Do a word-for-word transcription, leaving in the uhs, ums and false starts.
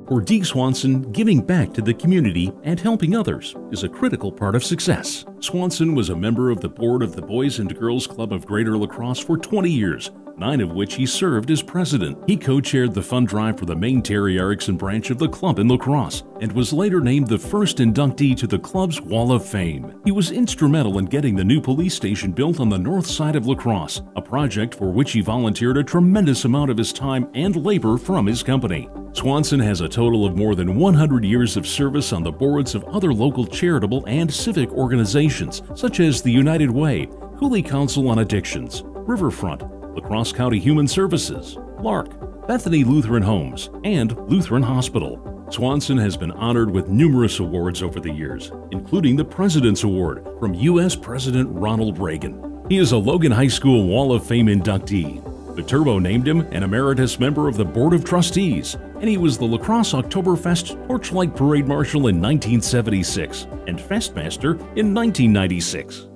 For Dee Swanson, giving back to the community and helping others is a critical part of success. Swanson was a member of the board of the Boys and Girls Club of Greater La Crosse for twenty years, nine of which he served as president. He co-chaired the fund drive for the main Terry Erickson branch of the club in La Crosse and was later named the first inductee to the club's Wall of Fame. He was instrumental in getting the new police station built on the north side of La Crosse, a project for which he volunteered a tremendous amount of his time and labor from his company. Swanson has a total of more than one hundred years of service on the boards of other local charitable and civic organizations, such as the United Way, Cooley Council on Addictions, Riverfront, La Crosse County Human Services, Lark, Bethany Lutheran Homes, and Lutheran Hospital. Swanson has been honored with numerous awards over the years, including the President's Award from U S President Ronald Reagan. He is a Logan High School Wall of Fame inductee. Viterbo named him an emeritus member of the Board of Trustees, and he was the La Crosse Oktoberfest Torchlight Parade Marshal in nineteen seventy-six and Festmaster in nineteen ninety-six.